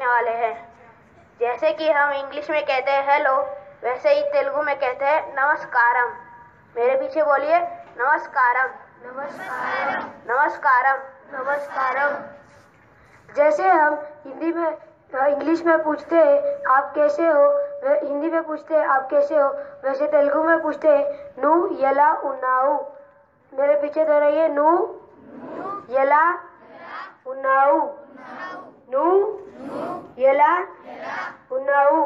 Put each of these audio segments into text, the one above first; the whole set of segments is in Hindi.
वाले हैं। जैसे कि हम इंग्लिश में कहते हैं हेलो, वैसे ही तेलुगु में कहते हैं नमस्कारम। मेरे पीछे बोलिए नमस्कारम। नमस्कारम। नमस्कारम। नमस्कारम। जैसे हम हिंदी में इंग्लिश में पूछते हैं आप कैसे हो, हिंदी में पूछते हैं आप कैसे हो, वैसे तेलुगु में पूछते हैं नु यला उन्नाऊ। मेरे पीछे दोहराइए नु यला उन्नाऊ। नु यला उन्नाऊ।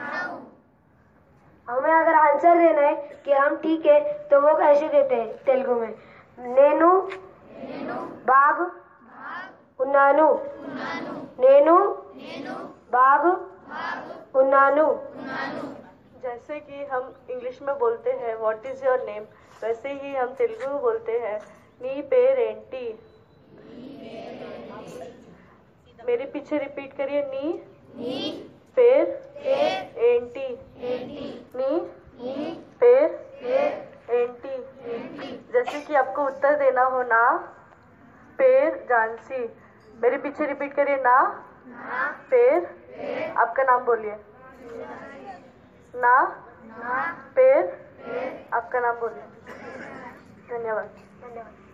हमें अगर आंसर देना है कि हम ठीक है तो वो कैसे देते हैं तेलुगु में? नेनु बाग उन्नानु। नेनु बाग उन्नानु। जैसे कि हम इंग्लिश में बोलते हैं व्हाट इज योर नेम, वैसे ही हम तेलुगु में बोलते हैं नी पेरेंटी। मेरे पीछे रिपीट करिए नी पेर एंटी। नी पेर एंटी। जैसे कि आपको उत्तर देना हो ना पेर जानसी। मेरे पीछे रिपीट करिए ना पेर। आपका नाम बोलिए ना पेर। आपका नाम बोलिए। धन्यवाद।